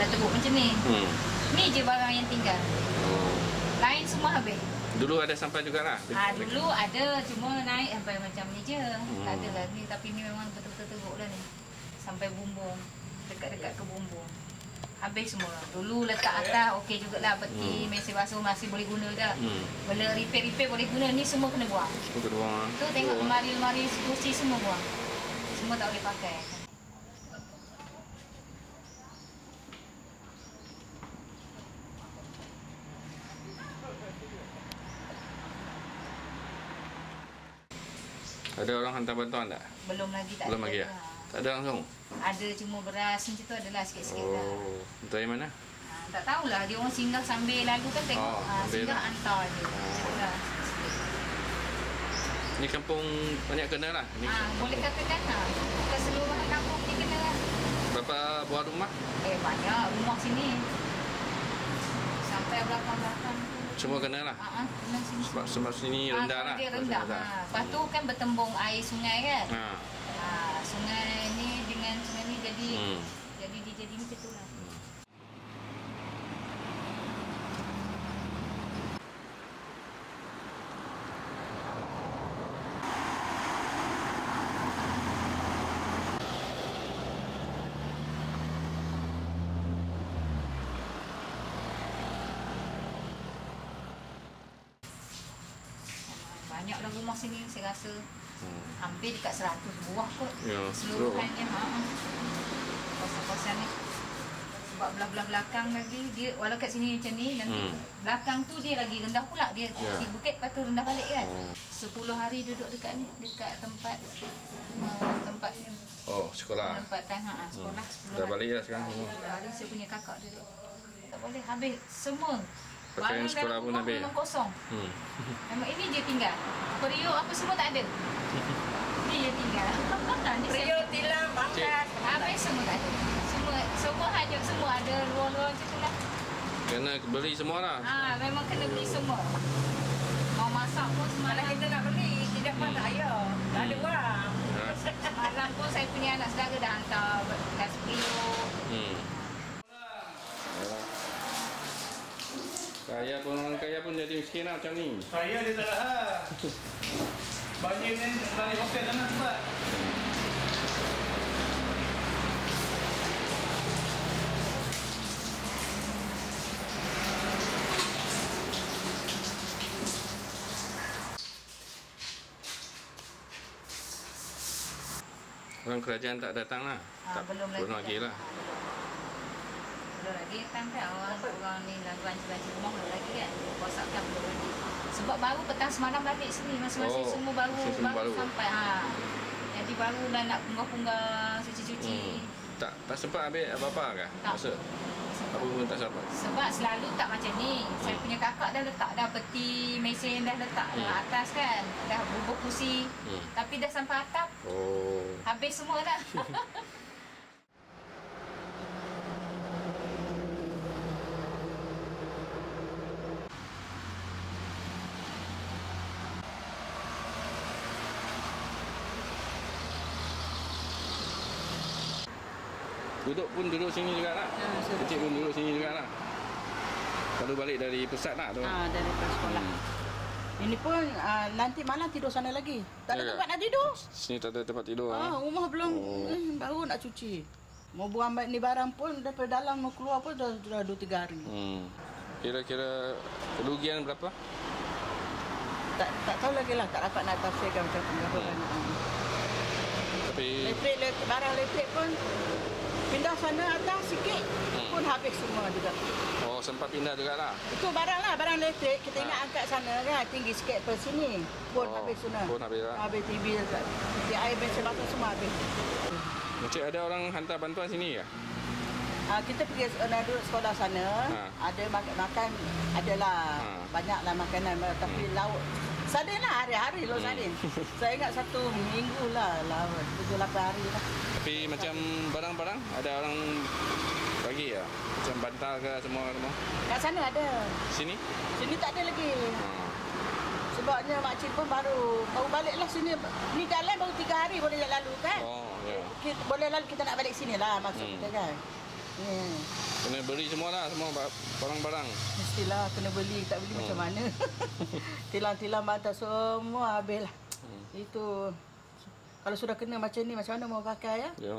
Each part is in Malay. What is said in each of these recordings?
dah teruk macam ni. Ni je barang yang tinggal. Lain semua habis. Dulu ada sampai jugalah. Dulu ada, cuma naik sampai macam ni je. Tak ada lah ni, tapi ni memang betul-betul teruk lah ni. Sampai bumbung, dekat-dekat ke bumbung. Habis semua. Dulu letak atas okey jugalah, peti, mesin basuh masih boleh guna dah. Benda repair boleh guna, ni semua kena buang. Semua kena buang. Tu tengok lemari-lemari kursi semua buang. Semua tak boleh pakai. Ada orang hantar bantuan tak? Belum lagi, tak Belum ada. lagi ya? Tak ada langsung? Ada, cuma beras macam tu adalah sikit-sikit dah. Dari mana? Tak tahulah, dia orang singgah sambil lalu kan tengok. Singgah hantar je. Ni kampung banyak kena lah? Boleh katakan lah. Keseluruhan kampung ni kena lah. Berapa buah rumah? Banyak rumah sini. Sampai belakang-belakang tu. Semua kena lah? Kena sini. Sebab sini rendah lah? Dia rendah. Lepas tu kan bertembung air sungai kan? Sungai ni dengan sungai ni jadi dia jadi macam tu lah. Banyaklah rumah sini saya rasa. Hampir dekat 100 buah kot. Seluruhannya. Kawasan-kawasan ni. Sebab belah-belah belakang lagi dia, walau kat sini macam ni, nanti belakang tu dia lagi rendah pula. Dia si bukit, lepas tu rendah balik kan. 10 hari duduk dekat ni, dekat tempat sekolah. Tempatan sekolah 10 Dah balik lah sekarang semua. 10 hari saya punya kakak duduk. Tak boleh habis semua. Pakaian sekolah pun habis. Memang kosong. Memang ini je tinggal. Periuk apa semua tak ada. Ini je tinggal. Periuk, tilam, bangkas, habis semua tak ada. Semua hanyut semua, ada ruang-ruang macam tu lah. Kena beli semua lah. Memang kena beli semua. Mau masak pun semalam kita nak beli, tidak pun tak payah. Tak ada orang. Semalam pun saya punya anak saudara dah hantar bekas periuk. Orang kaya pun jadi miskin lah macam ni. Saya dia tak ada. Banyak ni lari hotel sana sebab. Orang kerajaan tak datang lah? Belum lagi lah. Belum lagi kan orang ni banci-banci rumah belum lagi kan. Kuasakan belum lagi. Sebab baru petang semalam balik sini. Masing-masing semua baru sampai. Jadi baru dah nak punggah-punggah, cuci-cuci. Tak sempat ambil apa-apa kah? Masa? Apa pun tak sempat? Sebab selalu tak macam ni. Saya punya kakak dah letak dah peti, mesin dah letak atas kan. Dah bubuk kursi. Tapi dah sampai atap. Habis semua dah. Duduk sini juga lah. Kecil pun duduk sini juga lah. Baru balik dari pusat lah tu. Dari sekolah. Ini pun nanti malam tidur sana lagi. Tak ada tempat nak tidur. Sini tak ada tempat tidur. Rumah belum baru nak cuci. Mau buang ni barang pun daripada dalam mau keluar pun dah 2-3 hari. Kira-kira kerugian berapa? Tak tahu lagi lah. Tak dapat nak tafsirkan macam berapa banyak. Tapi barang elektrik pun pindah sana atas sikit pun habis semua juga. Sempat pindah juga lah. Itu barang lah, barang elektrik kita ingat angkat sana kan, tinggi sikit per sini. Pun habis sana. Pun habis lah. Habis TV juga. Di air bensin batu semua habis. Macam ada orang hantar bantuan sini ke? Kita pergi duduk sekolah sana, ada makan, adalah banyaklah makanan, tapi lauk sardin lah, hari-hari lauk sardin. Saya ingat 1 minggu lah, 7-8 hari lah. Tapi macam barang-barang ada orang bagi ya? Macam bantal ke semua? Kat sana ada. Sini? Sini tak ada lagi. Sebabnya makcik pun baru balik lah sini. Ni jalan baru 3 hari boleh lalu kan? Boleh lalu kita nak balik sini lah maksud kita kan. Kena beli semua lah, semua barang-barang. Mestilah kena beli, tak beli macam mana. Tilang-tilang bantal semua habis lah. Itu kalau sudah kena macam ni, macam mana mau pakai ya? Ya.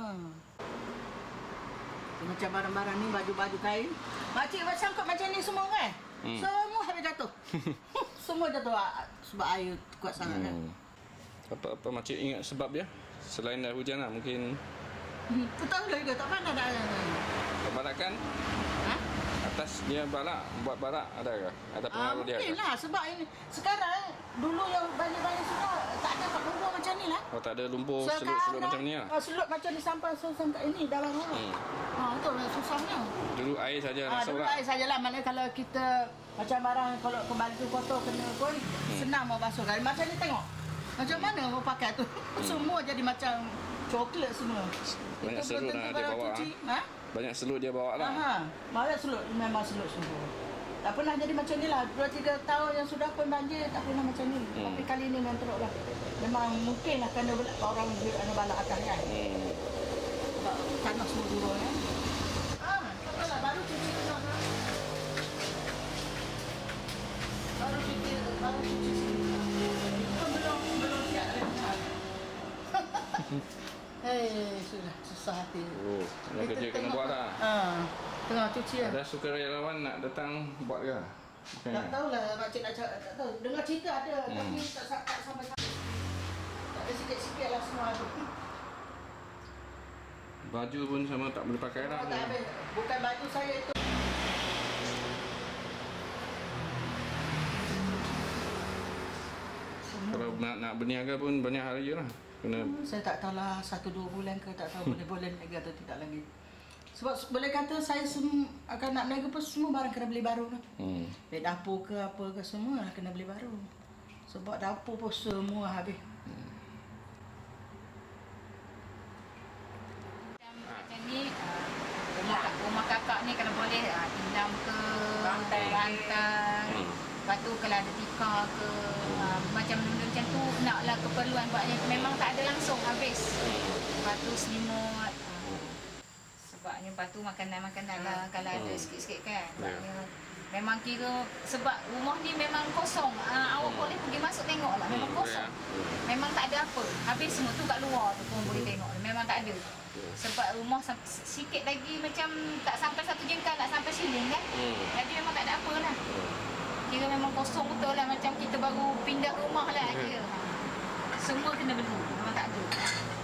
Macam barang-barang ni, baju-baju kain. Makcik sangkut macam ni semua kan? Semua habis jatuh. Semua jatuh sebab air kuat sangat kan. Apa makcik ingat sebab dia? Selain dah hujan lah, mungkin... Tak tahu juga, tak pandai dah. Kebalakan? Atas dia balak, buat balak ada ke? Ada pengaruh dia ke? Mungkin lah, sebab ini sekarang dulu yang balik-balik semua tak ada kat lumpur macam ni lah. Oh, tak ada lumpur selut-selut macam ni lah? Selut macam ni sampai kat ini dalam rumah. Itu susahnya. Dulu air saja masuk dulu lah? Air sajalah, maknanya kalau kita macam barang kalau kembali tu kotor kena pun senang mau basuh. Macam ni tengok. Macam mana mau pakai tu? Semua jadi macam coklat semua. Banyak selut yang dia bawa. Banyak selut dia bawa lah. Banyak selut, memang selut semua. Tak pernah jadi macam ni lah. 2-3 tahun yang sudah pun banjir, tak pernah macam ni. Tapi kali ni memang teruk lah. Memang mungkin lah kerana orang balak atas kan. Sebab tanah semua turun kan. Tak apalah, baru cuci tu. Baru cuci sini. Belum siap dah. Sudah susah hati. Oh, ada kerja kena buat lah. Tengah cuci lah. Ada sukarelawan nak datang buat ke? Tak tahulah makcik nak cakap, tak tahu. Dengar cerita ada, tapi tak sampai. Tak ada sikit-sikit lah semua tu. Baju pun sama tak boleh pakai lah. Tak habis. Bukan baju saya itu. Kalau nak berniaga pun banyak hari lah. Saya tak tahu lah 1-2 bulan ke, tak tahu boleh lagi atau tidak lagi. Sebab boleh kata saya akan nak berniaga pun semua barang kena beli baru lah. Baik dapur ke apa ke semua lah kena beli baru. Sebab dapur pun semua habis. Macam ni rumah kakak ni kalau boleh indam ke rantai. Lepas tu kalau ada tikar ke macam benda macam tu naklah keperluan buatnya memang tak ada langsung habis. Lepas tu selimut sebabnya lepas tu makanan-makanan lah kalau ada sikit-sikit kan. Memang kira sebab rumah ni memang kosong. Awak boleh pergi masuk tengok lah memang kosong. Memang tak ada apa. Habis semua tu kat luar tu pun boleh tengok. Memang tak ada. Sebab rumah sikit lagi macam tak sampai 1 jengkal nak sampai siling kan. Jadi memang tak ada apa lah. Kira memang kosong betul lah macam kita baru pindah rumah lah kira. Semua kena beli. Memang tak ada.